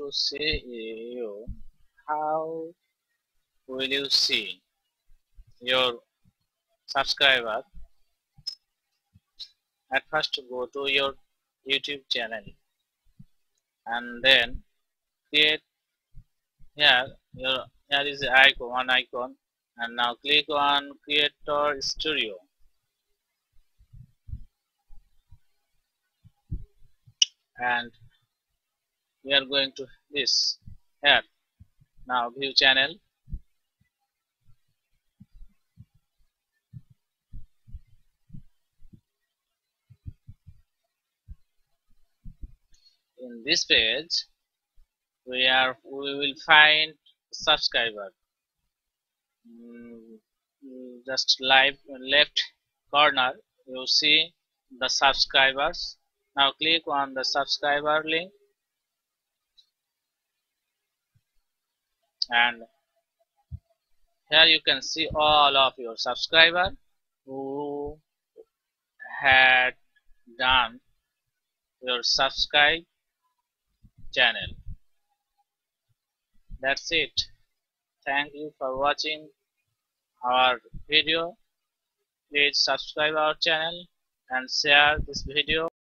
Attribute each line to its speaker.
Speaker 1: to see you how will you see your subscriber. At first go to your YouTube channel and then create here is the one icon, and now click on Creator Studio and we are going to this here. Now view channel. In this page we will find subscriber. Just left corner you see the subscribers. Now click on the subscriber link and here you can see all of your subscribers who had done your subscribe channel. That's it. Thank you for watching our video. Please subscribe our channel and share this video.